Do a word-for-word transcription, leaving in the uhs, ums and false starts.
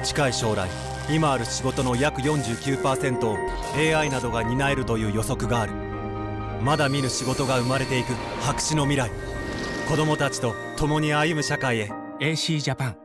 近い将来、今ある仕事の約 よんじゅうきゅうパーセント を エーアイ などが担えるという予測がある。まだ見ぬ仕事が生まれていく白紙の未来。子供たちと共に歩む社会へ。 エーシー ジャパン